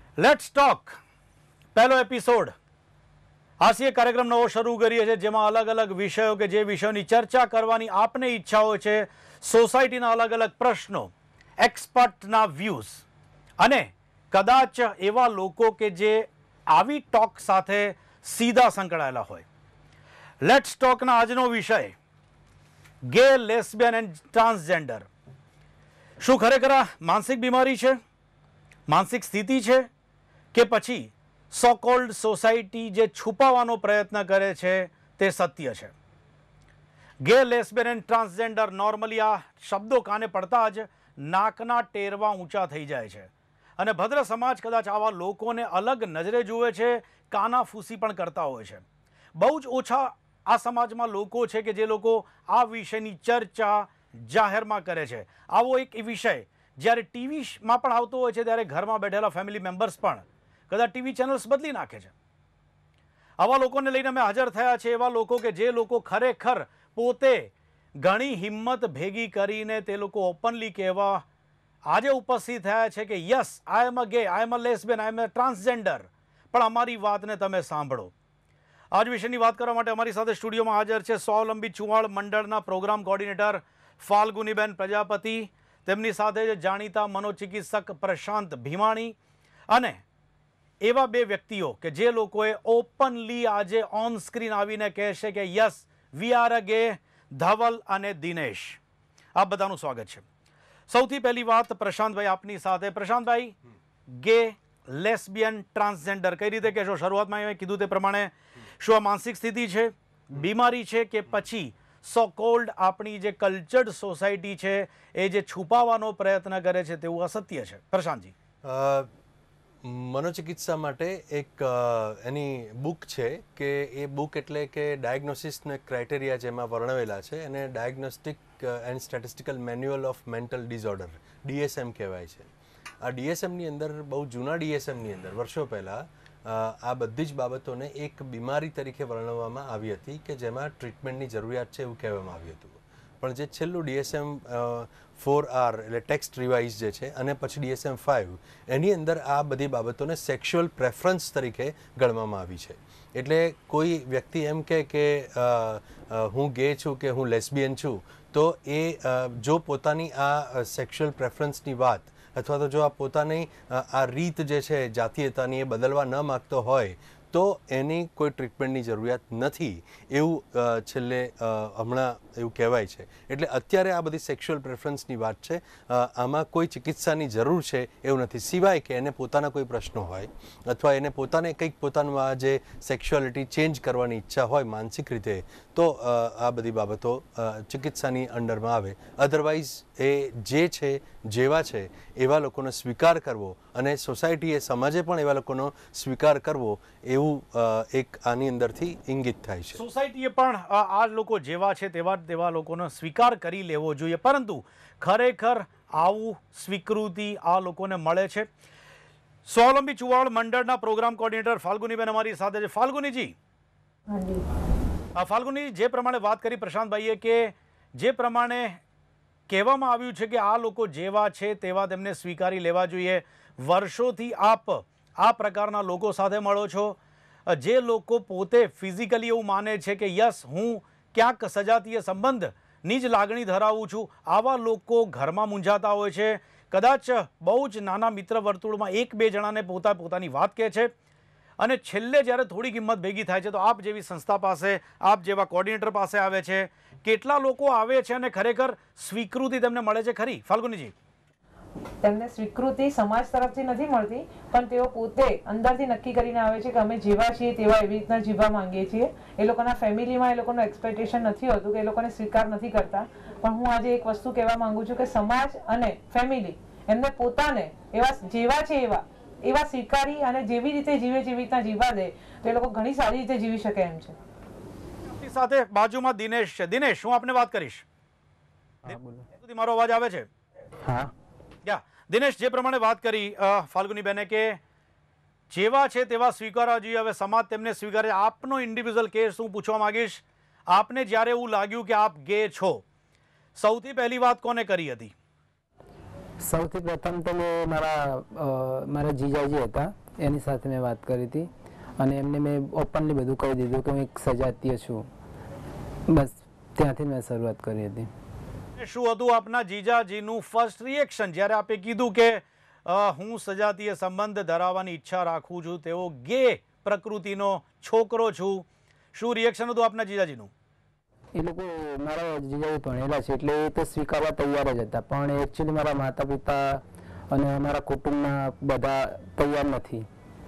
Let's talk પહેલો episode હાસ્ય કાર્યક્રમ નવો શરૂ કરીએ છીએ, જેમાં અલગ અલગ વિષયો કે જે વિષયોની ચર્ચા કરવાની આપને ઈચ્છા હોય છે, સોસાયટીના અલગ અલગ પ્રશ્નો, એક્સપર્ટના વ્યૂઝ અને કદાચ એવા લોકો કે જે આવી ટોક સાથે સીધા સંકળાયેલા હોય. લેટ્સ ટોકના આજનો વિષય ગે, લેસ્બિયન એન્ડ ટ્રાન્સજેન્ડર. શું ખરેખર આ માનસિક બીમારી છે, માનસિક સ્થિતિ છે, કે પછી સો કોલ્ડ સોસાયટી જે છુપાવવાનો પ્રયત્ન કરે છે તે સત્ય છે? ગે, લેસ્બિયન એન્ડ ટ્રાન્સજેન્ડર, નોર્મલી આ શબ્દો કાને પડતા જ નાકના ટેરવા ઊંચા થઈ જાય છે અને ભદ્ર સમાજ કદાચ આવા લોકોને અલગ નજરે જુએ છે, કાનાફૂસી પણ કરતા હોય છે. બહુ જ ઓછા આ સમાજમાં લોકો છે કે જે લોકો આ વિષયની ચર્ચા જાહેરમાં કરે છે. આવો એક વિષય જ્યારે ટીવીમાં પણ આવતો હોય છે ત્યારે ઘરમાં બેઠેલા ફેમિલી મેમ્બર્સ પણ કદાચ ટીવી ચેનલ્સ બદલી નાખે છે. આવા લોકોને લઈને અમે હાજર થયા છે, એવા લોકો કે જે લોકો ખરેખર પોતે ઘણી હિંમત ભેગી કરીને તે લોકો ઓપનલી કહેવા આજે ઉપસ્થિત થયા છે કે યસ, આઈ એમ અ ગે, આઈ એમ અ લેસ્બિયન, આઈ એમ અ ટ્રાન્સજેન્ડર, પણ અમારી વાતને તમે સાંભળો. આજ વિષયની વાત કરવા માટે અમારી સાથે સ્ટુડિયોમાં હાજર છે સ્વાવલંબી ચુવાડ મંડળના પ્રોગ્રામ કોર્ડિનેટર ફાલ્ગુનીબેન પ્રજાપતિ, તેમની સાથે જાણીતા મનોચિકિત્સક પ્રશાંત ભીમાણી અને એવા બે વ્યક્તિઓ કે જે લોકોએ ઓપનલી આજે ઓન સ્ક્રીન આવીને કહેશે કે યસ, વી આર અ ગે, ધવલ અને દિનેશ. આ બધાનું સ્વાગત છે. સૌથી પહેલી વાત પ્રશાંતભાઈ આપની સાથે. પ્રશાંતભાઈ, ગે, લેસ્બિયન, ટ્રાન્સજેન્ડર કઈ રીતે કહેશો? શરૂઆતમાં મેં કીધું તે પ્રમાણે શું આ માનસિક સ્થિતિ છે, બીમારી છે, કે પછી સો કોલ્ડ આપણી જે કલ્ચર્ડ સોસાયટી છે એ જે છુપાવવાનો પ્રયત્ન કરે છે તેવું અસત્ય છે? પ્રશાંતજી. મનોચિકિત્સા માટે એક એની બુક છે કે એ બુક એટલે કે ડાયગ્નોસિસનો એક ક્રાઇટેરિયા જેમાં વર્ણવેલા છે અને diagnostic and statistical manual of mental disorder, DSM કહેવાય છે. આ DSMની અંદર, બહુ જૂના DSMની અંદર વર્ષો પહેલાં આ બધી જ બાબતોને એક બીમારી તરીકે વર્ણવવામાં આવી હતી કે જેમાં ટ્રીટમેન્ટની જરૂરિયાત છે એવું કહેવામાં આવ્યું હતું. પણ જે છેલ્લું DSM 4R એટલે ટેક્સ્ટ રિવાઇઝ જે છે અને પછી DSM 5, એની અંદર આ બધી બાબતોને સેક્સ્યુઅલ પ્રેફરન્સ તરીકે ગણવામાં આવી છે. એટલે કોઈ વ્યક્તિ એમ કે હું ગે છું કે હું લેસ્બિયન છું, તો એ જો પોતાની આ સેક્સ્યુઅલ પ્રેફરન્સની વાત અથવા તો જો આ પોતાની આ રીત જે છે જાતીયતાની એ બદલવા ન માગતો હોય તો એની કોઈ ટ્રીટમેન્ટની જરૂરિયાત નથી એવું છેલ્લે હમણાં એવું કહેવાય છે. એટલે અત્યારે આ બધી સેક્સ્યુઅલ પ્રેફરન્સની વાત છે. આમાં કોઈ ચિકિત્સાની જરૂર છે એવું નથી, સિવાય કે એને પોતાના કોઈ પ્રશ્નો હોય અથવા એને પોતાને કંઈક પોતાનું આ જે સેક્સ્યુઆલિટી ચેન્જ કરવાની ઈચ્છા હોય માનસિક રીતે, તો આ બધી બાબતો ચિકિત્સાની અંડરમાં આવે. અધરવાઇઝ એ જે છે, જેવા છે એવા લોકોનો સ્વીકાર કરવો અને સોસાયટીએ, સમાજે પણ એવા લોકોનો સ્વીકાર કરવો એવું એક આની અંદરથી ઇંગિત થાય છે. સોસાયટીએ પણ આ લોકો જેવા છે તેવા લોકોનો સ્વીકાર કરી લેવો જોઈએ, પરંતુ ખરેખર આવું સ્વીકૃતિ આ લોકોને મળે છે? સ્વાવલંબી ચુવાડ મંડળના પ્રોગ્રામ કોર્ડિનેટર ફાલ્ગુનીબેન અમારી સાથે છે. ફાલ્ગુનીજી, ફાલ્ગુની, જે પ્રમાણે વાત કરી પ્રશાંતભાઈએ કે જે પ્રમાણે કહેવામાં આવ્યું છે કે આ લોકો જેવા છે તેવા તેમને સ્વીકારી લેવા જોઈએ, વર્ષોથી આપ આ પ્રકારના લોકો સાથે મળો છો, જે લોકો પોતે ફિઝિકલી એવું માને છે કે યસ, હું ક્યાંક સજાતીય સંબંધની જ લાગણી ધરાવું છું, આવા લોકો ઘરમાં મૂંઝાતા હોય છે. કદાચ બહુ જ નાના મિત્ર વર્તુળમાં એક બે જણાને પોતાની વાત કહે છે અને છેલ્લે જ્યારે થોડી કિંમત ભેગી થાય છે તો આપ જેવી સંસ્થા પાસે, આપ જેવા કોર્ડિનેટર પાસે આવે છે. કેટલા લોકો આવે છે અને ખરેખર સ્વીકૃતિ તેમને મળે છે ખરી? ફાલ્ગુનીજી. તેમને સ્વીકૃતિ સમાજ તરફથી નથી મળતી, પણ તેઓ પોતે અંદરથી નક્કી કરીને આવે છે કે અમે જેવા છીએ તેવા એવી રીતના જીવવા માંગીએ છીએ. એ લોકોના ફેમિલીમાં એ લોકોનું એક્સપેક્ટેશન નથી હોતું કે એ લોકોને સ્વીકાર નથી કરતા. પણ હું આજે એક વસ્તુ કહેવા માંગુ છું કે સમાજ અને ફેમિલી એમને પોતાને એવા જેવા છે એવા સ્વીકારી અને જેવી રીતે જીવે જેવી રીતના જીવવા દે તો એ લોકો ઘણી સારી રીતે જીવી શકે એમ છે. આપણી સાથે બાજુમાં દિનેશ છે. દિનેશ, હું આપને વાત કરીશ. મારો અવાજ આવે છે? હા. દિનેશ, જે પ્રમાણે વાત કરી ફાલ્ગુનીબેને કે જેવા છે તેવા સ્વીકારવા જોઈએ, હવે સમાજ તેમને સ્વીકારે. આપનો ઇન્ડિવિજ્યુઅલ કેસ હું પૂછવા માંગીશ. આપને જ્યારે એવું લાગ્યું કે આપ ગે છો, સૌથી પહેલી વાત કોને કરી હતી? સૌથી પ્રથમ તો મેં મારા જીજાજી હતા એની સાથે મેં વાત કરી હતી અને એમને મેં ઓપનલી બધું કહી દીધું કે હું એક સજાતીય છું. બસ ત્યાંથી મેં શરૂઆત કરી હતી. શું હતું આપના જીજાજીનું ફર્સ્ટ રિએક્શન જ્યારે આપે કીધું કે હું સજાતીય સંબંધ ધરાવવાની ઈચ્છા રાખું છું, તેઓ ગે પ્રકૃતિનો છોકરો છું? શું રિએક્શન હતું આપના જીજાજીનું? એ લોકો મારા જીજાજી ભણેલા છે એટલે એ તો સ્વીકારવા તૈયાર જ હતા, પણ એકચ્યુઅલી મારા માતા પિતા અને અમારા કુટુંબના બધા તૈયાર નથી.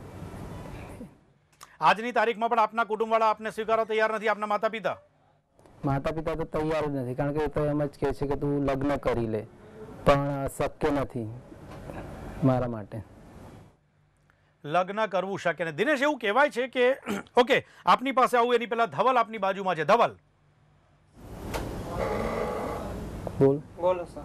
આજની તારીખમાં પણ આપના કુટુંબવાળા આપને સ્વીકારવા તૈયાર નથી? આપના માતા પિતા તો તૈયાર જ નથી, કારણ કે એ તો એમ જ કહે છે કે તું લગ્ન કરી લે, પણ શક્ય નથી મારા માટે. લગ્ન કરવું શક્ય નથી. દિનેશ, એવું કહેવાય છે કે ઓકે, આપની પાસે આવું એની પહેલા ધવલ આપની બાજુમાં છે. ધવલ, બોલો સર.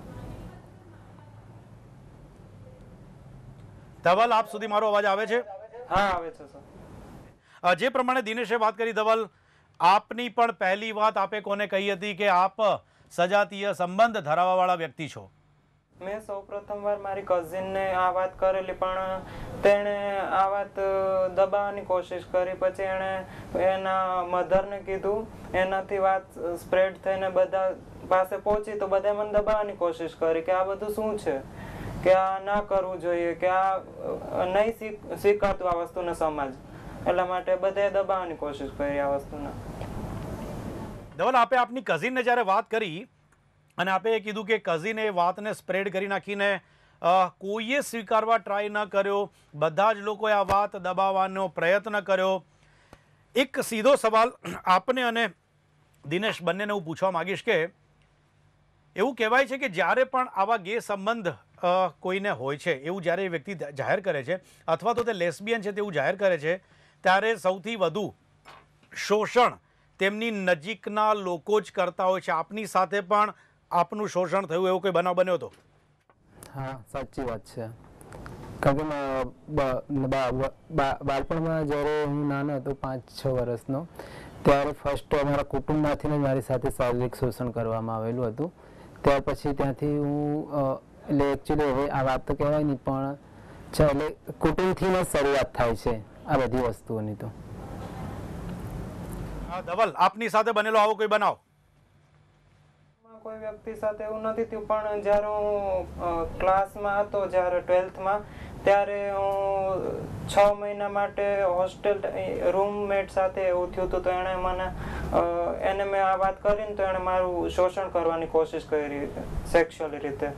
ધવલ, આપ સુધી મારો અવાજ આવે છે? હા, આવે છે સર. જે પ્રમાણે દિનેશે વાત કરી ધવલ, આપની પણ પહેલી વાત આપે કોને કહી હતી કે આપ સજાતીય સંબંધ ધરાવવાવાળા વ્યક્તિ છો? મેં સૌ પ્રથમ વાર મારી કઝિનને આ વાત કરેલી, પણ તેણે આ વાત દબાવવાની કોશિશ કરી. પછી એણે એના મધરને કીધું, એનાથી વાત સ્પ્રેડ થઈને બધા પાસે પહોંચી તો બધા મને દબાવવાની કોશિશ કરી કે આ બધું શું છે, કે આ ના કરવું જોઈએ, કે આ નહીં સ્વીકારતું આ વસ્તુને સમાજ. એટલા માટે બધાએ દબાવવાની કોશિશ કરી આ વસ્તુને. ધવલ, આપે આપની કઝિનને જ્યારે વાત કરી અને આપે એ કીધું કે કઝિને એ વાતને સ્પ્રેડ કરી નાખીને કોઈએ સ્વીકારવા ટ્રાય ન કર્યો, બધા જ લોકોએ આ વાત દબાવવાનો પ્રયત્ન કર્યો. એક સીધો સવાલ આપને અને દિનેશ બંનેને હું પૂછવા માંગીશ કે એવું કહેવાય છે કે જ્યારે પણ આવા ગે સંબંધ કોઈને હોય છે, એવું જ્યારે એ વ્યક્તિ જાહેર કરે છે અથવા તો તે લેસ્બિયન છે તેવું જાહેર કરે છે, ત્યારે સૌથી વધુ શોષણ તેમની નજીકના લોકો જ કરતા હોય છે. આપની સાથે પણ આપનું શોષણ થયું, એવો કોઈ બનાવ બન્યો હતો? હા, સાચી વાત છે. કારણ કે બાળપણમાં જ્યારે હું નાનો હતો, 5-6 વર્ષનો, ત્યારે ફર્સ્ટ અમારા કુટુંબમાંથી જ મારી સાથે શારીરિક શોષણ કરવામાં આવેલું હતું. ત્યાર પછી ત્યાંથી હું એટલે એકચ્યુઅલી હવે આ વાત તો કહેવાય નહીં, પણ એટલે કુટુંબથી જ શરૂઆત થાય છે આ બધી વસ્તુઓની. તો ધવલ, આપની સાથે બનેલો આવો કોઈ બનાવ? કોઈ વ્યક્તિ સાથે એવું નથી થયું, પણ જ્યારે હું ક્લાસમાં હતો, જ્યારે 12થમાં, ત્યારે હું 6 મહિના માટે હોસ્ટેલ રૂમમેટ સાથે એવું થયું હતું. તો એને મેં આ વાત કરીને તો એણે મારું શોષણ કરવાની કોશિશ કરી સેક્સ્યુઅલી રીતે.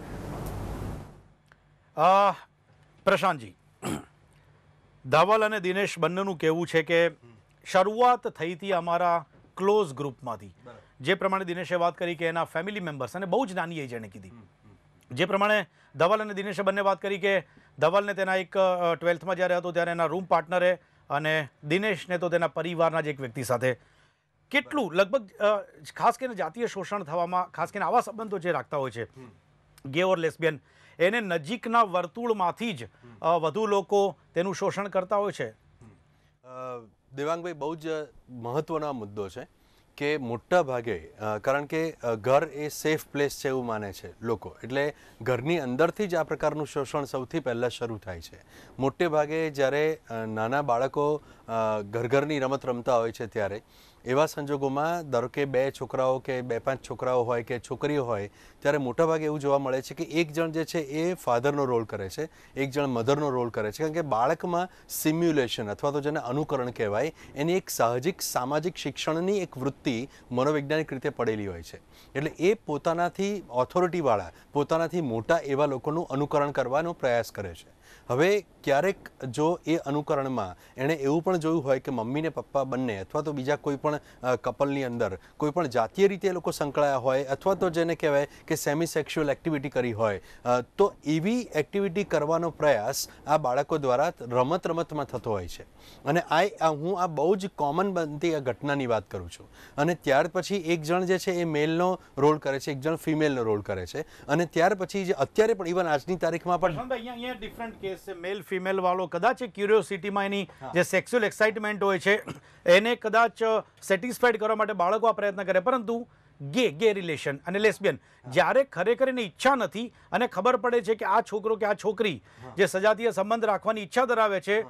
પ્રશાંતજી, ધવલ અને દિનેશ બંનેનું કહેવું છે કે શરૂઆત થઈ હતી અમારા ક્લોઝ ગ્રુપમાંથી. જે પ્રમાણે દિનેશે વાત કરી કે એના ફેમિલી મેમ્બર્સ, અને બહુ જ નાની એજ એણે કીધી. જે પ્રમાણે ધવલ અને દિનેશે બંને વાત કરી કે ધવલને તેના એક 12થમાં જ્યારે હતો ત્યારે એના રૂમ પાર્ટનરે અને દિનેશને તો તેના પરિવારના જ એક વ્યક્તિ સાથે. કેટલું લગભગ ખાસ કરીને જાતીય શોષણ થવામાં, ખાસ કરીને આવા સંબંધો જે રાખતા હોય છે ગે ઓર લેસ્બિયન, એને નજીકના વર્તુળમાંથી જ વધુ લોકો તેનું શોષણ કરતા હોય છે. દેવાંગભાઈ, બહુ જ મહત્વનો મુદ્દો છે કે મોટા ભાગે, કારણ કે ઘર એ સેફ પ્લેસ છે એવું માને છે લોકો, એટલે ઘરની અંદરથી જ આ પ્રકારનું શોષણ સૌથી પહેલાં શરૂ થાય છે. મોટે ભાગે જ્યારે નાના બાળકો ઘરની રમત રમતા હોય છે ત્યારે એવા સંજોગોમાં ધારો કે 2 છોકરાઓ કે 2-5 છોકરાઓ હોય કે છોકરીઓ હોય, ત્યારે મોટાભાગે એવું જોવા મળે છે કે એક જણ જે છે એ ફાધરનો રોલ કરે છે, એક જણ મધરનો રોલ કરે છે. કારણ કે બાળકમાં સિમ્યુલેશન અથવા તો જેને અનુકરણ કહેવાય, એની એક સાહજિક સામાજિક શિક્ષણની એક વૃત્તિ મનોવૈજ્ઞાનિક રીતે પડેલી હોય છે. એટલે એ પોતાનાથી ઓથોરિટીવાળા, પોતાનાથી મોટા એવા લોકોનું અનુકરણ કરવાનો પ્રયાસ કરે છે. હવે ક્યારેક જો એ અનુકરણમાં એણે એવું પણ જોયું હોય કે મમ્મી ને પપ્પા બંને અથવા તો બીજા કોઈ પણ કપલની અંદર કોઈ પણ જાતીય રીતે એ લોકો સંકળાયા હોય, અથવા તો જેને કહેવાય કે સેમી સેક્સ્યુઅલ એક્ટિવિટી કરી હોય, તો એવી એક્ટિવિટી કરવાનો પ્રયાસ આ બાળકો દ્વારા રમતમાં થતો હોય છે. અને હું આ બહુ જ કોમન બનતી આ ઘટનાની વાત કરું છું. અને ત્યાર પછી એક જણ જે છે એ મેલનો રોલ કરે છે, એક જણ ફિમેલનો રોલ કરે છે. અને ત્યાર પછી જે અત્યારે પણ ઇવન આજની તારીખમાં પણ અહીંયા ડિફરન્ટ કેસ છે. મેલ ફિમેલ વાળો કદાચ ક્યુરિયોસિટીમાં એની જે સેક્સ્યુઅલ એક્સાઇટમેન્ટ હોય છે એને કદાચ સેટિસ્ફાઈડ કરવા માટે બાળકો આ પ્રયત્ન કરે, પરંતુ ગે રિલેશન અને લેસ્બિયન, જ્યારે ખરેખર એની ઈચ્છા નથી અને ખબર પડે છે કે આ છોકરો કે આ છોકરી જે સજાતીય સંબંધ રાખવાની ઈચ્છા ધરાવે છે,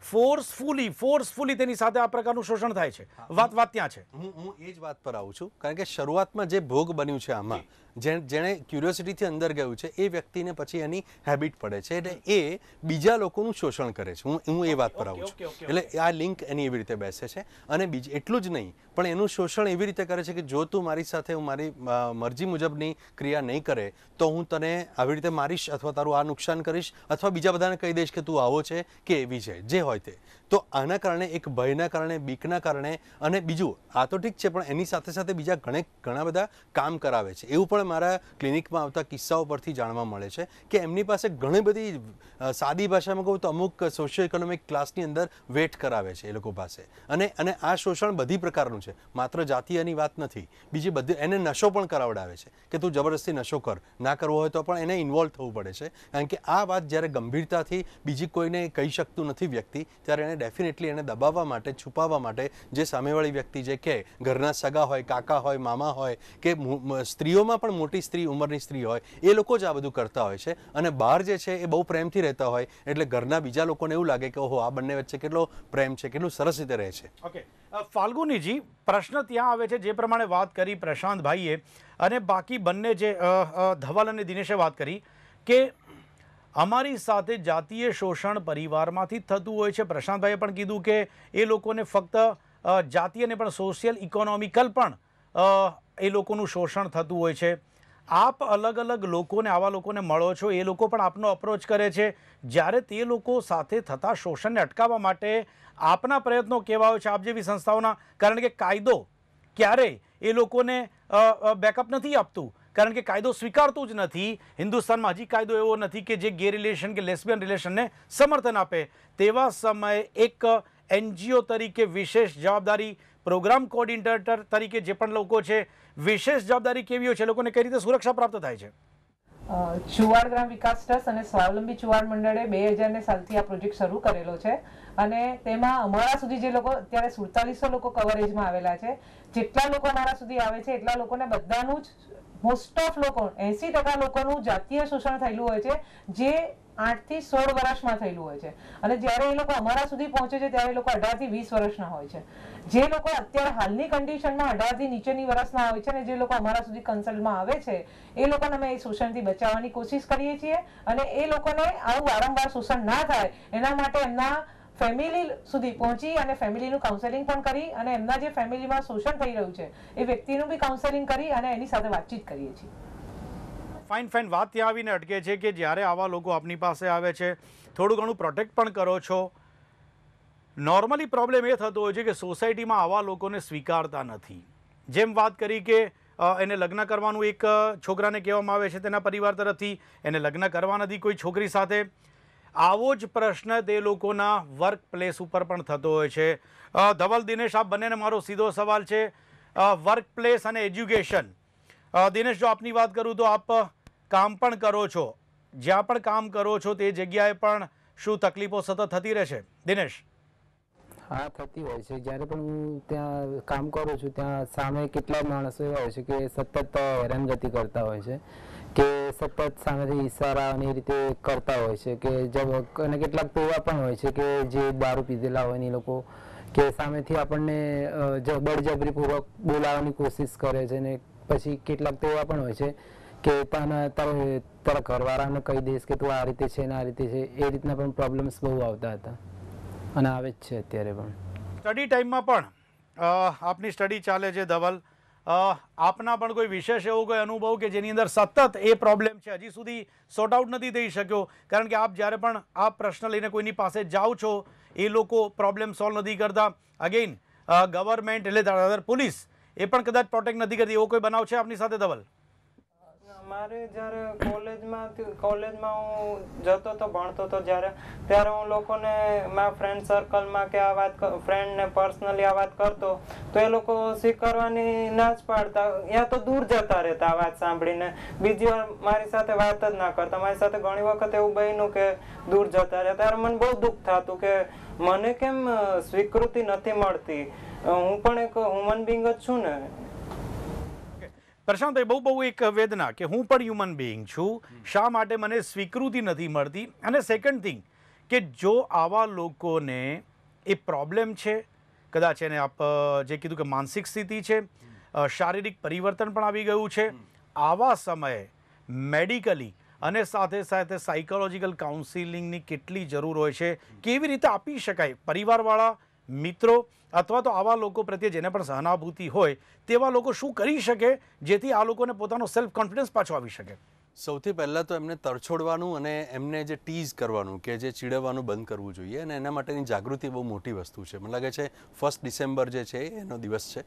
ફોર્સફુલી તેની સાથે આ પ્રકારનું શોષણ થાય છે. વાત ત્યાં છે. હું એ જ વાત પર આવું છું, કારણ કે શરૂઆતમાં જે ભોગ બન્યું છે આમાં, જેણે ક્યુરિયોસિટીથી અંદર ગયું છે એ વ્યક્તિને પછી એની હેબિટ પડે છે એટલે એ બીજા લોકોનું શોષણ કરે છે. હું એ વાત પર આવું છું. એટલે આ લિંક એની એવી રીતે બેસે છે. અને બીજું એટલું જ નહીં, પણ એનું શોષણ એવી રીતે કરે છે કે જો તું મારી સાથે મારી મરજી મુજબની ક્રિયા નહીં કરે તો હું તને આવી રીતે મારીશ અથવા તારું આ નુકસાન કરીશ અથવા બીજા બધાને કહી દઈશ કે તું આવો છે કે એવી છે, જે હોય તે. તો આના કારણે એક ભયના કારણે, બીકના કારણે, અને બીજું આ તો ઠીક છે પણ એની સાથે સાથે બીજા ઘણા બધા કામ કરાવે છે. એવું પણ મારા ક્લિનિકમાં આવતા કિસ્સાઓ પરથી જાણવા મળે છે કે એમની પાસે ઘણી બધી, સાદી ભાષામાં કહું તો અમુક સોશિયો ઇકોનોમિક ક્લાસની અંદર વેટ કરાવે છે એ લોકો પાસે. અને આ શોષણ બધી પ્રકારનું છે, માત્ર જાતીયની વાત નથી. બીજી બધી એને નશો પણ કરાવડાવે છે કે તું જબરદસ્તી નશો કર, ના કરવો હોય તો પણ એને ઇન્વોલ્વ થવું પડે છે. કારણ કે આ વાત જ્યારે ગંભીરતાથી બીજી કોઈને કહી શકતું નથી વ્યક્તિ, ત્યારે એને ડેફિનેટલી એને દબાવવા માટે, છુપાવવા માટે જે સામેવાળી વ્યક્તિ જે કે ઘરના સગા હોય, કાકા હોય, મામા હોય કે સ્ત્રીઓમાં પણ મોટી સ્ત્રી, ઉંમરની સ્ત્રી હોય, એ લોકો જ આ બધું કરતા હોય છે. અને બહાર જે છે એ બહુ પ્રેમથી રહેતા હોય એટલે ઘરના બીજા લોકોને એવું લાગે કે ઓહો, આ બંને વચ્ચે કેટલો પ્રેમ છે, કેટલું સરસ રીતે રહે છે. ઓકે, ફાલ્ગુનીજી, પ્રશ્ન ત્યાં આવે છે જે પ્રમાણે વાત કરી પ્રશાંતભાઈએ અને બાકી બંને જે ધવલ અને દિનેશે વાત કરી કે અમારી સાથે જાતીય શોષણ પરિવારમાંથી થતું હોય છે. પ્રશાંતભાઈએ પણ કીધું કે એ લોકોને ફક્ત જાતીય ને પણ સોશિયલ ઇકોનોમિકલ પણ એ લોકોનું શોષણ થતું હોય છે. આપ અલગ અલગ લોકોને, આવા લોકોને મળો છો, એ લોકો પણ આપનો અપ્રોચ કરે છે. જ્યારે તે લોકો સાથે થતા શોષણને અટકાવવા માટે આપના પ્રયત્નો કેવા હોય છે આપ જેવી સંસ્થાઓના? કારણ કે કાયદો ક્યારેય એ લોકોને બેકઅપ નથી આપતું, કારણ કે કાયદો સ્વીકારતું જ નથી. હિન્દુસ્તાનમાં હજી કાયદો એવો નથી કે જે ગે રિલેશન કે લેસ્બિયન રિલેશનને સમર્થન આપે. તેવા સમયે એક NGO તરીકે વિશેષ જવાબદારી, પ્રોગ્રામ કોઓર્ડિનેટર તરીકે જે પણ લોકો છે, વિશેષ જવાબદારી કેવી હોય છે? લોકોને કઈ રીતે સુરક્ષા પ્રાપ્ત થાય છે? ચુવાડ ગ્રામ વિકાસ ટ્રસ્ટ અને સ્વાવલંબી ચુવાડ મંડળે 2000 સાલથી આ પ્રોજેક્ટ શરૂ કરેલો છે અને તેમાં અમારા સુધી જે લોકો અત્યારે 4700 લોકો કવરેજમાં આવેલા છે. જેટલા લોકો અમારા સુધી આવે છે એટલા લોકોને બધાનું જ, મોસ્ટ ઓફ લોકો 80% લોકોનું જાતીય શોષણ થયેલું હોય છે, જે 8 થી 16 વર્ષમાં થયેલું હોય છે. અને જ્યારે એ લોકો અમારા સુધી પહોંચે છે ત્યારે એ લોકો 18 થી 20 વર્ષના હોય છે. જે લોકો અત્યારે હાલની કન્ડિશનમાં 18 થી નીચેની વર્ષના હોય છે ને જે લોકો અમારા સુધી કન્સલ્ટમાં આવે છે, એ લોકોને અમે એ શોષણથી બચાવવાની કોશિશ કરીએ છીએ. અને એ લોકોને આવું વારંવાર શોષણ ના થાય એના માટે એમના ફેમિલી સુધી પહોંચી અને ફેમિલીનું કાઉન્સેલિંગ પણ કરી અને એમના જે ફેમિલીમાં શોષણ થઈ રહ્યું છે એ વ્યક્તિનું બી કાઉન્સેલિંગ કરી અને એની સાથે વાતચીત કરીએ છીએ. ફાઇન. વાત ત્યાં આવીને અટકે છે કે જ્યારે આવા લોકો આપની પાસે આવે છે, થોડું ઘણું પ્રોટેક્ટ પણ કરો છો. નોર્મલી પ્રોબ્લેમ એ થતો હોય છે કે સોસાયટીમાં આવા લોકોને સ્વીકારતા નથી. જેમ વાત કરી કે એને લગ્ન કરવાનું એક છોકરાને કહેવામાં આવે છે તેના પરિવાર તરફથી, એને લગ્ન કરવા નથી કોઈ છોકરી સાથે. આવો જ પ્રશ્ન તે લોકોના વર્ક પ્લેસ ઉપર પણ થતો હોય છે. ધવલ, દિનેશ, આપ બંનેને મારો સીધો સવાલ છે, વર્ક પ્લેસ અને એજ્યુકેશન. દિનેશ, જો આપની વાત કરું તો આપ કામ પણ કરો છો, જ્યાં પણ કામ કરો છો તે જગ્યાએ પણ શું તકલીફો સતત થતી રહે છે? દિનેશ. હા, થતી હોય છે. જ્યારે પણ હું ત્યાં કામ કરું છું ત્યાં સામે કેટલા માણસો એવા હોય છે કે સતત હેરાનગતિ કરતા હોય છે, કે સતત સામેથી ઈશારા અને એ રીતે કરતા હોય છે કે અને કેટલાક તો એવા પણ હોય છે કે જે દારૂ પીધેલા હોય ને એ લોકો કે સામેથી આપણને બળજબરીપૂર્વક બોલાવવાની કોશિશ કરે છે. ને પછી કેટલાક તો એવા પણ હોય છે કે તારા ઘરવાળાને કહી દઈશ કે તું આ રીતે છે ને આ રીતે છે. એ રીતના પણ પ્રોબ્લેમ્સ બહુ આવતા હતા અને આવે જ છે અત્યારે પણ. સ્ટડી ટાઈમમાં પણ આપની સ્ટડી ચાલે છે ધવલ, આપના પણ કોઈ વિશેષ એવો કોઈ અનુભવ કે જેની અંદર સતત એ પ્રોબ્લેમ છે, હજી સુધી સોર્ટ આઉટ નથી થઈ શક્યો? કારણ કે આપ જ્યારે પણ આ પ્રશ્ન લઈને કોઈની પાસે જાઓ છો એ લોકો પ્રોબ્લેમ સોલ્વ નથી કરતા. અગેઇન ગવર્મેન્ટ એટલે પોલીસ એ પણ કદાચ પ્રોટેક્ટ નથી કરતી. એવો કોઈ બનાવ છે આપની સાથે ધવલ? મારે જ્યારે કોલેજમાં હું જતો હતો, ભણતો હતો ત્યારે હું લોકોને મારા ફ્રેન્ડ સર્કલમાં કે આ વાત ફ્રેન્ડને પર્સનલી આ વાત કરતો તો એ લોકો સ્વીકારવાની ના જ પાડતા, યા તો દૂર જતા રહેતા આ વાત સાંભળીને. બીજી વાર મારી સાથે વાત જ ના કરતા. મારી સાથે ઘણી વખત એવું બન્યું કે દૂર જતા રહેતા. ત્યારે મને બહુ દુઃખ થતું કે મને કેમ સ્વીકૃતિ નથી મળતી. હું પણ એક હ્યુમન બિંગ જ છું ને. પ્રશાંતભાઈ, બહુ એક વેદના કે હું પણ હ્યુમન બિઈંગ છું, શા માટે મને સ્વીકૃતિ નથી મળતી? અને સેકન્ડ થિંગ કે જો આવા લોકોને એ પ્રોબ્લેમ છે, કદાચ એને આપ જે કીધું કે માનસિક સ્થિતિ છે, શારીરિક પરિવર્તન પણ આવી ગયું છે, આવા સમયે મેડિકલી અને સાથે સાથે સાયકોલોજીકલ કાઉન્સિલિંગની કેટલી જરૂર હોય છે, કેવી રીતે આપી શકાય? પરિવારવાળા, મિત્રો અથવા તો આવા લોકો પ્રત્યે જેને પણ સહાનુભૂતિ હોય તેવા લોકો શું કરી શકે જેથી આ લોકોને પોતાનો સેલ્ફ કોન્ફિડન્સ પાછો આવી શકે? સૌથી પહેલાં તો એમને તરછોડવાનું અને એમને જે ટીઝ કરવાનું કે જે ચીડવવાનું બંધ કરવું જોઈએ, અને એના માટેની જાગૃતિ બહુ મોટી વસ્તુ છે. મને લાગે છે 1 ડિસેમ્બર જે છે એનો દિવસ છે,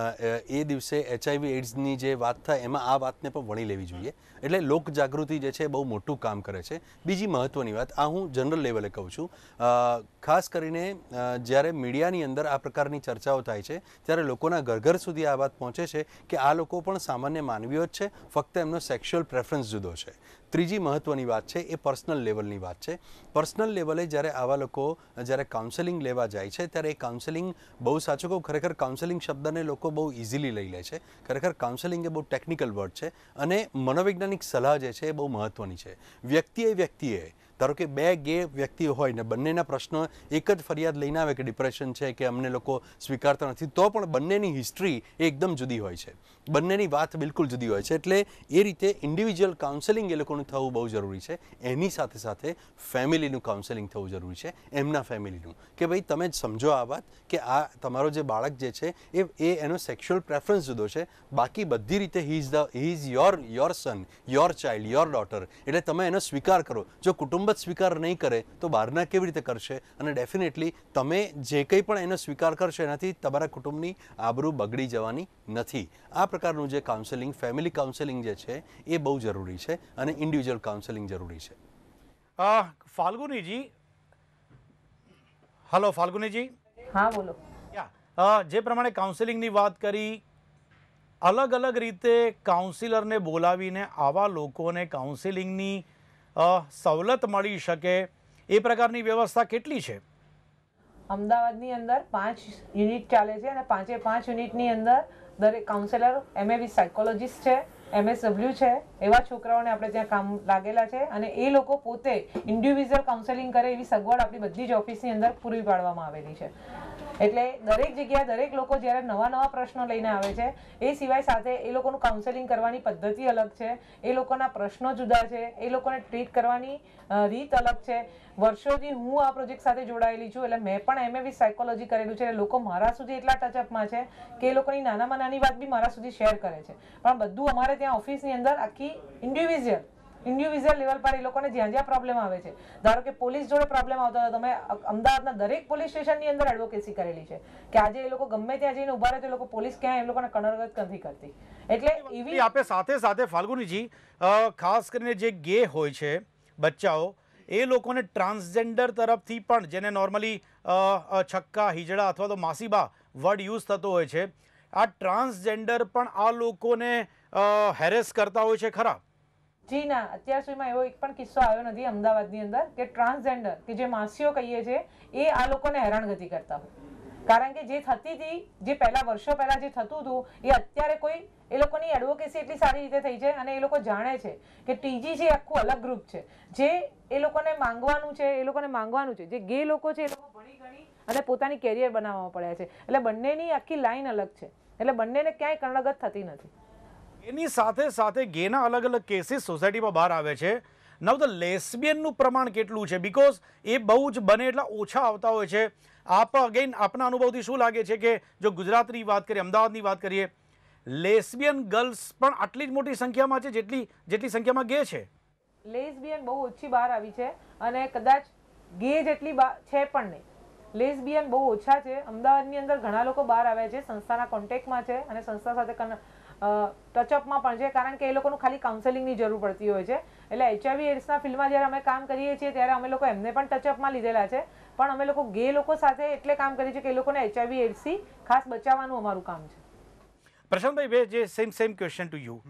એ દિવસે HIV એડ્સની જે વાત થાય એમાં આ વાતને પણ વણી લેવી જોઈએ. એટલે લોક જાગૃતિ જે છે બહુ મોટું કામ કરે છે. બીજી મહત્ત્વની વાત, આ હું જનરલ લેવલે કહું છું, ખાસ કરીને જ્યારે મીડિયાની અંદર આ પ્રકારની ચર્ચાઓ થાય છે ત્યારે લોકોના ઘર સુધી આ વાત પહોંચે છે કે આ લોકો પણ સામાન્ય માનવીઓ જ છે, ફક્ત એમનો સેક્સ્યુઅલ પ્રેફરન્સ જુદો છે. ત્રીજી મહત્ત્વની વાત છે એ પર્સનલ લેવલની વાત છે. પર્સનલ લેવલે જ્યારે આવા લોકો જ્યારે કાઉન્સેલિંગ લેવા જાય છે ત્યારે એ કાઉન્સેલિંગ, બહુ સાચું કહું, ખરેખર કાઉન્સેલિંગ શબ્દને લોકો બહુ ઇઝીલી લઈ લે છે. ખરેખર કાઉન્સેલિંગ એ બહુ ટેકનિકલ વર્ડ છે, અને મનોવૈજ્ઞાનિક સલાહ જે છે એ બહુ મહત્ત્વની છે. વ્યક્તિએ ધારો કે 2 ગે વ્યક્તિઓ હોય ને બંનેના પ્રશ્નો એક જ ફરિયાદ લઈને આવે કે ડિપ્રેશન છે કે અમને લોકો સ્વીકારતા નથી, તો પણ બંનેની હિસ્ટ્રી એકદમ જુદી હોય છે, બંનેની વાત બિલકુલ જુદી હોય છે. એટલે એ રીતે ઇન્ડિવિજ્યુઅલ કાઉન્સેલિંગ એ લોકોનું થવું બહુ જરૂરી છે. એની સાથે સાથે ફેમિલીનું કાઉન્સેલિંગ થવું જરૂરી છે, એમના ફેમિલીનું, કે ભાઈ તમે જ સમજો આ વાત કે આ તમારો જે બાળક જે છે એ એનો સેક્સ્યુઅલ પ્રેફરન્સ જુદો છે, બાકી બધી રીતે he is your son, your child, your daughter. એટલે તમે એનો સ્વીકાર કરો. જો કુટુંબ સ્વીકાર નહીં કરે તો બહારના કેવી રીતે કરશે? અને ડેફિનેટલી તમે જે કંઈ પણ એનો સ્વીકાર કરશો એનાથી તમારા કુટુંબની આબરૂ બગડી જવાની નથી. આ પ્રકારનું જે કાઉન્સેલિંગ, ફેમિલી કાઉન્સેલિંગ જે છે એ બહુ જરૂરી છે, અને ઇન્ડિવિજ્યુઅલ કાઉન્સેલિંગ જરૂરી છે. ફાલ્ગુનીજી, હલો ફાલ્ગુનીજી. હા બોલો. જે પ્રમાણે કાઉન્સેલિંગની વાત કરી, અલગ અલગ રીતે કાઉન્સિલરને બોલાવીને આવા લોકોને કાઉન્સેલિંગની સવલત મળી શકે એ પ્રકારની વ્યવસ્થા કેટલી છે? અમદાવાદની અંદર 5 યુનિટ ચાલે છે, અને 5 યુનિટની અંદર દરેક કાઉન્સેલર MA વિથ સાયકોલોજીસ્ટ છે, MSW છે, એવા છોકરાઓને આપણે ત્યાં કામ લાગેલા છે, અને એ લોકો પોતે ઇન્ડિવિજ્યુઅલ કાઉન્સેલિંગ કરે એવી સગવડ આપણી બધી જ ઓફિસની અંદર પૂરી પાડવામાં આવેલી છે. એટલે દરેક જગ્યાએ દરેક લોકો જ્યારે નવા પ્રશ્નો લઈને આવે છે, એ સિવાય સાથે એ લોકોનું કાઉન્સેલિંગ કરવાની પદ્ધતિ અલગ છે, એ લોકોના પ્રશ્નો જુદા છે, એ લોકોને ટ્રીટ કરવાની રીત અલગ છે. વર્ષોથી હું આ પ્રોજેક્ટ સાથે જોડાયેલી છું, એટલે મેં પણ MA વિથ સાયકોલોજી કરેલું છે. લોકો મારા સુધી એટલા ટચઅપમાં છે કે એ લોકોની નાનામાં નાની વાત બી મારા સુધી શેર કરે છે, પણ બધું અમારે ત્યાં ઓફિસની અંદર આખી ઇન્ડિવિજ્યુઅલ લેવલ પર એ લોકોને જ્યાં પ્રોબ્લેમ આવે છે. ધારો કે પોલીસ જોડે પ્રોબ્લેમ આવતા હતા, તમે અમદાવાદના દરેક પોલીસ સ્ટેશનની અંદર એડવોકેસી કરેલી છે કે આજે એ લોકો ગમે ત્યાં જઈને ઉભા રહે તો એ લોકો પોલીસ ક્યાંય એ લોકોને કનરગત નથી કરતી. એટલે એવી આપે સાથે ફાલ્ગુનીજી, ખાસ કરીને જે ગે હોય છે બચ્ચાઓ, એ લોકોને ટ્રાન્સજેન્ડર તરફથી પણ, જેને નોર્મલી છક્કા, હિજડા અથવા તો માસીબા વર્ડ યુઝ થતો હોય છે, આ ટ્રાન્સજેન્ડર પણ આ લોકોને હેરેસ કરતા હોય છે ખરા? જી ના, અત્યાર સુધીમાં એવો એક પણ કિસ્સો આવ્યો નથી અમદાવાદની અંદર કે ટ્રાન્સજેન્ડર કે જે માસીઓ કહીએ છીએ એ આ લોકોને હેરાનગતિ કરતા હોય. કારણ કે જે થતી હતી, જે વર્ષો પહેલા જે થતું હતું, એ અત્યારે કોઈ એ લોકોની એડવોકેસી એટલી સારી રીતે થઈ છે, અને એ લોકો જાણે છે કે TG છે આખું અલગ ગ્રુપ છે, જે એ લોકોને માંગવાનું છે, જે ગે લોકો છે એ લોકો ભણી ગણી અને પોતાની કેરિયર બનાવવા પડ્યા છે. એટલે બંનેની આખી લાઈન અલગ છે, એટલે બંનેને ક્યાંય કણગત થતી નથી. એની સાથે સાથે ગેના અલગ અલગ કેસીસ સોસાયટીમાં બહાર આવે છે. નાઉ ધ લેસ્બિયનનું પ્રમાણ કેટલું છે? બિકોઝ એ બહુ જ બને એટલા ઓછા આવતા હોય છે. આપ અગેન આપના અનુભવથી શું લાગે છે કે જો ગુજરાતની વાત કરીએ, અમદાવાદની વાત કરીએ, લેસ્બિયન ગર્લ્સ પણ આટલી જ મોટી સંખ્યામાં છે જેટલી સંખ્યામાં ગે છે? લેસ્બિયન બહુ ઓછી બહાર આવી છે, અને કદાચ ગે જેટલી છે પણ નહીં. લેસ્બિયન બહુ ઓછા છે. અમદાવાદની અંદર ઘણા લોકો બહાર આવ્યા છે, સંસ્થાના કોન્ટેક્ટમાં છે, અને સંસ્થા સાથે ટચઅપમાં પણ છે, કારણ કે એ લોકોનું ખાલી કાઉન્સેલિંગની જરૂર પડતી હોય છે. એટલે HIV એડ્સના ફિલ્ડમાં જ્યારે અમે કામ કરીએ છીએ ત્યારે અમે લોકો એમને પણ ટચઅપમાં લીધેલા છે, પણ અમે લોકો ગે લોકો સાથે એટલે કામ કરીએ છીએ કે એ લોકોને HIV એડ્સથી ખાસ બચાવવાનું અમારું કામ છે. પ્રશાંતભાઈ, જે સેમ ક્વેશ્ચન ટુ યુ.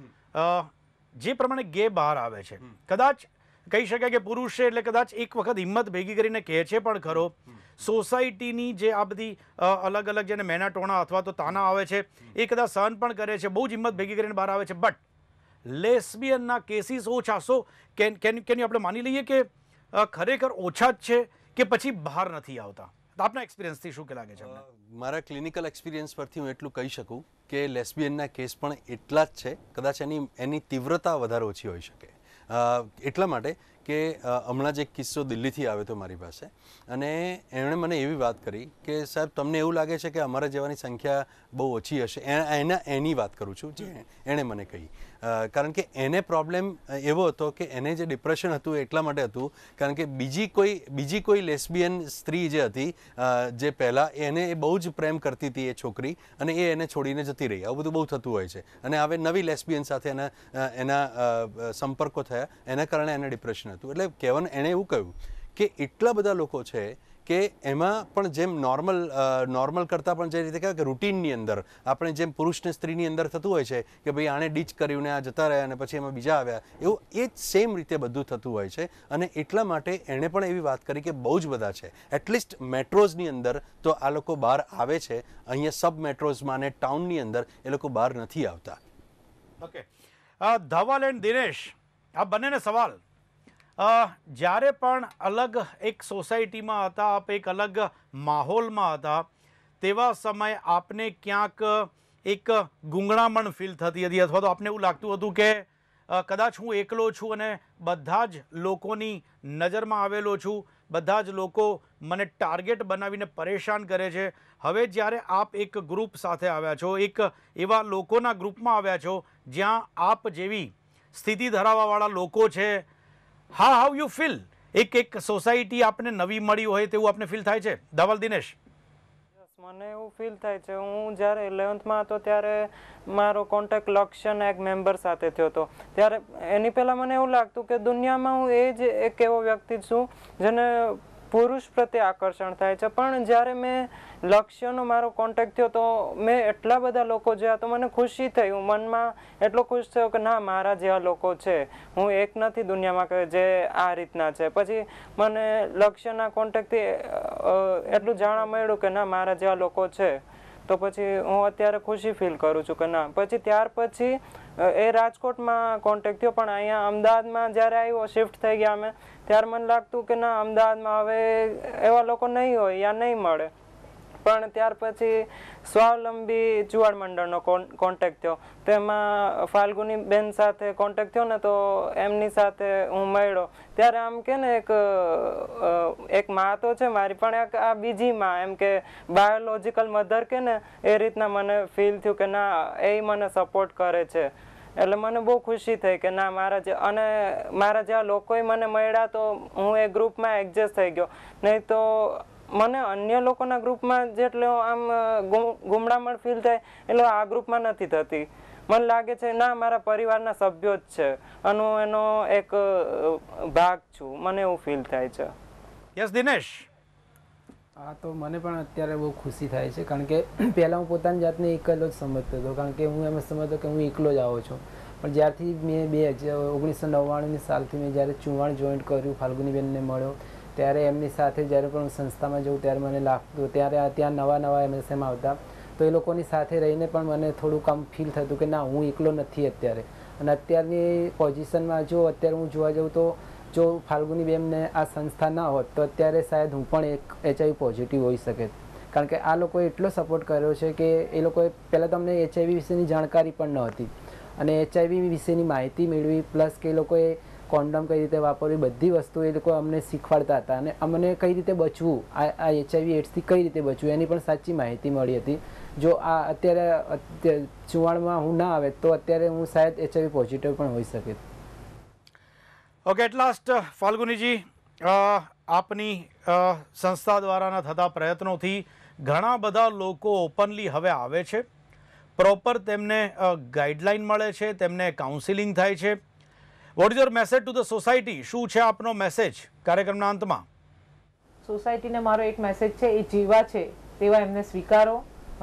જે પ્રમાણે ગે બહાર આવે છે, કદાચ કહી શકાય કે પુરુષ છે એટલે કદાચ એક વખત હિંમત ભેગી કરીને કહે છે પણ ખરો, સોસાયટીની જે આ બધી અલગ અલગ જેને મેના ટોણા અથવા તો તાના આવે છે એ કદાચ સહન પણ કરે છે, બહુ જ હિંમત ભેગી કરીને બહાર આવે છે, બટ લેસ્બિયનના કેસીસ ઓછા. સો કેન આપણે માની લઈએ કે ખરેખર ઓછા જ છે કે પછી બહાર નથી આવતા? આપના એક્સપિરિયન્સથી શું કે લાગે છે? મારા ક્લિનિકલ એક્સપિરિયન્સ પરથી હું એટલું કહી શકું કે લેસ્બિયનના કેસ પણ એટલા જ છે, કદાચ એની તીવ્રતા વધારે ઓછી હોઈ શકે. એટલા માટે કે હમણાં જ એક કિસ્સો દિલ્હીથી આવ્યો હતો મારી પાસે, અને એમણે મને એવી વાત કરી કે સાહેબ તમને એવું લાગે છે કે અમારા જેવાની સંખ્યા બહુ ઓછી હશે. એની વાત કરું છું જે એણે મને કહી, કારણ કે એને પ્રોબ્લેમ એવો હતો કે એને જે ડિપ્રેશન હતું એટલા માટે હતું કારણ કે બીજી કોઈ લેસ્બિયન સ્ત્રી જે હતી જે પહેલાં એને એ બહુ જ પ્રેમ કરતી હતી એ છોકરી, અને એ એને છોડીને જતી રહી. આવું બધું બહુ થતું હોય છે, અને હવે નવી લેસ્બિયન સાથે એના સંપર્કો થયા, એના કારણે એને ડિપ્રેશન હતું. એટલે કહેવાનું એણે એવું કહ્યું કે એટલા બધા લોકો છે કે એમાં પણ જેમ નોર્મલ કરતાં પણ જે રીતે કહેવાય કે રૂટીનની અંદર આપણે જેમ પુરુષને સ્ત્રીની અંદર થતું હોય છે કે ભાઈ આણે ડીચ કર્યું ને આ જતા રહ્યા અને પછી એમાં બીજા આવ્યા, એવું એ જ સેમ રીતે બધું થતું હોય છે. અને એટલા માટે એણે પણ એવી વાત કરી કે બહુ જ બધા છે, એટલીસ્ટ મેટ્રોઝની અંદર તો આ લોકો બહાર આવે છે, અહીંયા સબ મેટ્રોઝમાં અને ટાઉનની અંદર એ લોકો બહાર નથી આવતા. ઓકે, ધવલ એન્ડ દિનેશ, આ બંનેને સવાલ, જ્યારે પણ અલગ એક સોસાયટીમાં હતા, આપ એક અલગ માહોલમાં હતા, તેવા સમયે આપને ક્યાંક એક ગૂંગળામણ ફીલ થતી હતી, અથવા તો આપને એવું લાગતું હતું કે કદાચ હું એકલો છું અને બધા જ લોકોની નજરમાં આવેલો છું, બધા જ લોકો મને ટાર્ગેટ બનાવીને પરેશાન કરે છે. હવે જ્યારે આપ એક ગ્રુપ સાથે આવ્યા છો, એક એવા લોકોના ગ્રુપમાં આવ્યા છો જ્યાં આપ જેવી સ્થિતિ ધરાવવાવાળા લોકો છે, હાઉ યુ ફીલ? એક સોસાયટી આપને નવી મળી હોય તેવું આપને ફીલ થાય છે? ધવલ, દિનેશ. મને એવું ફીલ થાય છે, હું જ્યારે 11th હતો ત્યારે મારો કોન્ટેક્ટ લક્ષ્યના એક મેમ્બર સાથે થયો હતો. ત્યારે એની પહેલાં મને એવું લાગતું કે દુનિયામાં હું એ જ એક એવો વ્યક્તિ છું જેને પુરુષ પ્રત્યે આકર્ષણ થાય છે. પણ જ્યારે મેં લક્ષ્યનો મારો કોન્ટેક્ટ થયો તો મેં એટલા બધા લોકો જોયા તો મને ખુશી થઈ. હું મનમાં એટલો ખુશ થયો કે ના, મારા જેવા લોકો છે, હું એક નથી દુનિયામાં કે જે આ રીતના છે. પછી મને લક્ષ્યના કોન્ટેક્ટથી એટલું જાણવા મળ્યું કે ના, મારા જેવા લોકો છે. તો પછી હું અત્યારે ખુશી ફીલ કરું છું કે ના. પછી ત્યાર પછી એ રાજકોટમાં કોન્ટેક્ટ થયો, પણ અહીંયા અમદાવાદમાં જ્યારે આવ્યો, શિફ્ટ થઈ ગયા અમે, ત્યારે મને લાગતું કે ના, અમદાવાદમાં હવે એવા લોકો નહીં હોય યા નહીં મળે. પણ ત્યાર પછી સ્વાવલંબી ચુવાડ મંડળનો કોન્ટેક્ટ થયો, તેમાં ફાલ્ગુની બેન સાથે કોન્ટેક્ટ થયો ને, તો એમની સાથે હું મળ્યો. ત્યારે આમ કે ને એક માં તો છે મારી, પણ એક આ બીજી માં, એમ કે બાયોલોજિકલ મધર કે ને, એ રીતના મને ફીલ થયું કે ના, એ મને સપોર્ટ કરે છે. એટલે મને બહુ ખુશી થઈ કે ના, મારા જેવા લોકોએ મને મળ્યા તો હું એ ગ્રુપમાં એડજસ્ટ થઈ ગયો. નહીં તો મને અન્ય લોકોના ગ્રુપમાં જેટલો આમ ગુમડામણ ફીલ થાય એટલે આ ગ્રુપમાં નથી થતી. મને લાગે છે ના, મારા પરિવારના સભ્યો જ છે અને હું એનો એક ભાગ છું, મને એવું ફીલ થાય છે. યસ, દિનેશ. હા, તો મને પણ અત્યારે બહુ ખુશી થાય છે, કારણ કે પહેલાં હું પોતાની જાતને એકલો જ સમજતો હતો, કારણ કે હું એમ સમજતો કે હું એકલો જ આવો છું. પણ જ્યારથી મેં 1999 સાલથી મેં જ્યારે ચુવાણ જોઈન્ટ કર્યું, ફાલ્ગુનીબેનને મળ્યો, ત્યારે એમની સાથે જ્યારે પણ હું સંસ્થામાં જઉં ત્યારે મને લાગતું, ત્યારે ત્યાં નવા MSM આવતા, તો એ લોકોની સાથે રહીને પણ મને થોડુંક આમ ફીલ થતું કે ના, હું એકલો નથી અત્યારે. અને અત્યારની પોઝિશનમાં જો અત્યારે હું જોવા જાઉં તો જો ફાલ્ગુનીબેનને આ સંસ્થા ના હોત તો અત્યારે શાયદ હું પણ એક HIV પોઝિટિવ હોઈ શકે, કારણ કે આ લોકોએ એટલો સપોર્ટ કર્યો છે કે એ લોકોએ પહેલાં તો અમને HIV વિશેની જાણકારી પણ ન હતી, અને HIV વિશેની માહિતી મેળવી, પ્લસ કે એ લોકોએ કોન્ડમ કઈ રીતે વાપરવી, બધી વસ્તુ એ લોકો અમને શીખવાડતા હતા, અને અમને કઈ રીતે બચવું, આ HIV એડ્સથી કઈ રીતે બચવું એની પણ સાચી માહિતી મળી હતી. જો આ અત્યારે ચુવાણમાં હું ના આવે તો અત્યારે હું શાયદ HIV પોઝિટિવ પણ હોઈ શકે. ઓકે, એટ લાસ્ટ ફાલ્ગુનીજી, આપની સંસ્થા દ્વારાના થતા પ્રયત્નોથી ઘણા બધા લોકો ઓપનલી હવે આવે છે, પ્રોપર તેમને ગાઈડલાઈન મળે છે, તેમને કાઉન્સિલિંગ થાય છે. What is your message to the society? શું છે આપનો મેસેજ કાર્યક્રમના અંતમાં? સોસાયટીને મારો એક મેસેજ છે, એ જેવા છે તેવા એમને સ્વીકારો.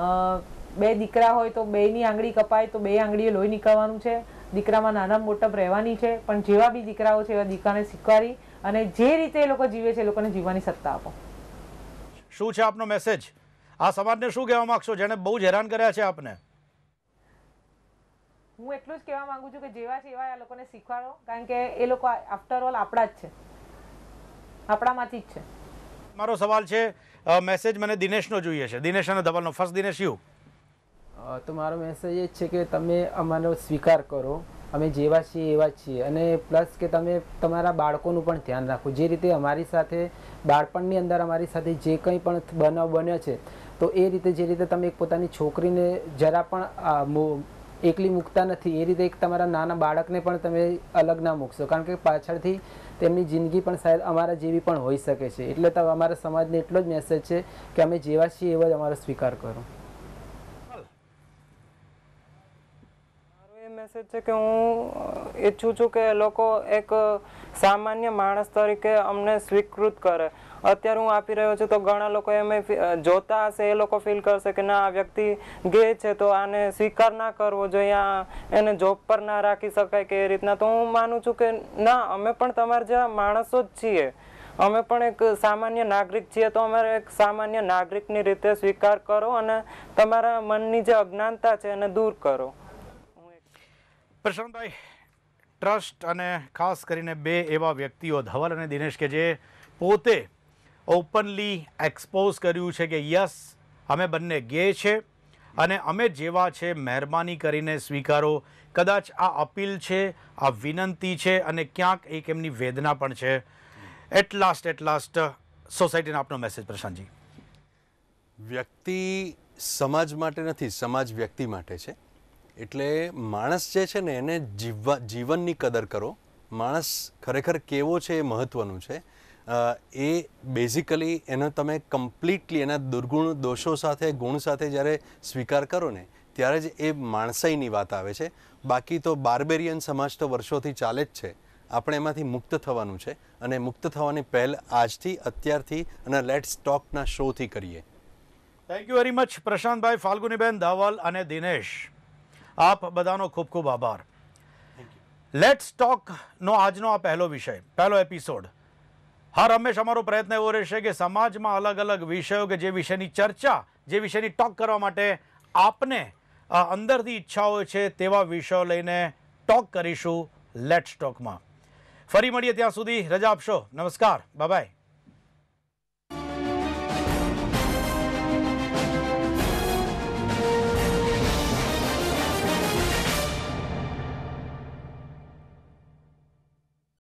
2 દીકરા હોય તો 2ની આંગળી કપાય તો 2 આંગળીએ લોહી નીકળવાનું છે. દીકરામાં નાના મોટા રહેવાની છે, પણ જેવા બી દીકરાઓ છે એવા દીકરાને સ્વીકારી અને જે રીતે એ લોકો જીવે છે એ લોકોને જીવવાની સત્તા આપો. શું છે આપનો મેસેજ? આ સમાજને શું કહેવા માંગશો જેને બહુ જ હેરાન કર્યા છે આપને? હું એટલું જ કહેવા માંગુ છું કે જેવા છે એવા આ લોકોને શીખવાડો, કારણ કે એ લોકો આફ્ટર ઓલ આપણા જ છે, આપણામાંથી જ છે. મારો સવાલ છે, મેસેજ મને દિનેશનો જોઈએ છે, દિનેશ અને ધવલનો. First Dinesh you. તો મારો મેસેજ એ જ છે કે તમે અમારો સ્વીકાર કરો, અમે જેવા છીએ એવા જ છીએ. અને પ્લસ કે તમે તમારા બાળકોનું પણ ધ્યાન રાખો. જે રીતે અમારી સાથે બાળપણની અંદર અમારી સાથે જે કંઈ પણ બનાવ બન્યો છે, તો એ રીતે જે રીતે તમે પોતાની છોકરીને જરા પણ એકલી મૂકતા નથી, એ રીતે એક તમારા નાના બાળકને પણ તમે અલગ ના મૂકશો, કારણ કે પાછળથી તેમની જિંદગી પણ શાયદ અમારા જેવી પણ હોઈ શકે છે. એટલે તો અમારા સમાજને એટલો જ મેસેજ છે કે અમે જેવા છીએ એવા જ અમારો સ્વીકાર કરો. મેસેજ છે કે હું ઈચ્છું છું કે લોકો એક સામાન્ય માણસ તરીકે અમને સ્વીકૃત કરે. અત્યારે હું આપી રહ્યો છું તો ઘણા લોકો એમ જોતા હશે, એ લોકો ફીલ કરશે કે ના આ વ્યક્તિ ગે છે તો આને સ્વીકાર ના કરવો જોઈએ, એને જોબ પર ના રાખી શકાય કે એ રીતના. તો હું માનું છું કે ના, અમે પણ તમારા જેવા માણસો જ છીએ, અમે પણ એક સામાન્ય નાગરિક છીએ, તો અમારે એક સામાન્ય નાગરિકની રીતે સ્વીકાર કરો અને તમારા મનની જે અજ્ઞાનતા છે એને દૂર કરો. પ્રશાંતભાઈ, ટ્રસ્ટ અને ખાસ કરીને બે એવા વ્યક્તિઓ ધવલ અને દિનેશ કે જે પોતે ઓપનલી એક્સપોઝ કર્યું છે કે યસ અમે બંને ગે છે અને અમે જેવા છે મહેરબાની કરીને સ્વીકારો. કદાચ આ અપીલ છે, આ વિનંતી છે અને ક્યાંક એક એમની વેદના પણ છે. એટ લાસ્ટ સોસાયટીને આપનો મેસેજ પ્રશાંતજી. વ્યક્તિ સમાજ માટે નથી, સમાજ વ્યક્તિ માટે છે. એટલે માણસ જે છે ને એને જીવનની કદર કરો. માણસ ખરેખર કેવો છે એ મહત્ત્વનું છે. એ બેઝિકલી એનો તમે કમ્પ્લીટલી એના દુર્ગુણ દોષો સાથે ગુણ સાથે જ્યારે સ્વીકાર કરો ને ત્યારે જ એ માણસાઈની વાત આવે છે. બાકી તો બાર્બેરિયન સમાજ તો વર્ષોથી ચાલે જ છે. આપણે એમાંથી મુક્ત થવાનું છે અને મુક્ત થવાની પહેલ આજથી, અત્યારથી અને લેટ્સ ટોકના શોથી કરીએ. Thank you very much Prashantbhai, Falguniben, Dhaval અને દિનેશ. આપ બધાનો ખૂબ ખૂબ આભાર. લેટ્સ ટોકનો આજનો આ પહેલો વિષય, પહેલો એપિસોડ. હર હંમેશા અમારો પ્રયત્ન એવો રહેશે કે સમાજમાં અલગ અલગ વિષયો કે જે વિષયની ચર્ચા, જે વિષયની ટોક કરવા માટે આપને અંદરથી ઈચ્છા હોય છે તેવા વિષયો લઈને ટોક કરીશું લેટ્સ ટોકમાં. ફરી મળીએ, ત્યાં સુધી રજા આપશો. નમસ્કાર, બાય બાય.